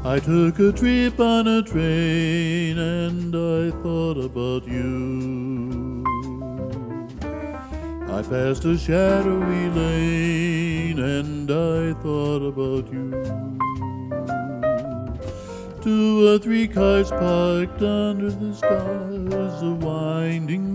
I took a trip on a train and I thought about you. I passed a shadowy lane and I thought about you. 2 or 3 cars parked under the stars, a winding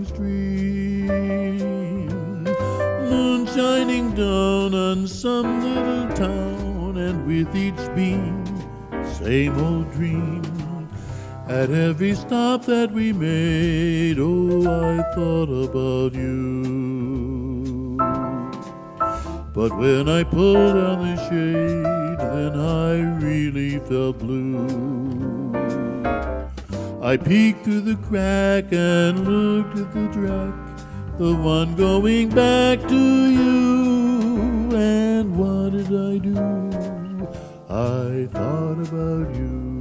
stream, moon shining down on some little town, and with each beam, same old dream. At every stop that we made, oh, I thought about you. But when I pulled down the shade, then I really felt blue. I peeked through the crack and looked at the track, the one going back to you. And what did I do? I thought about you.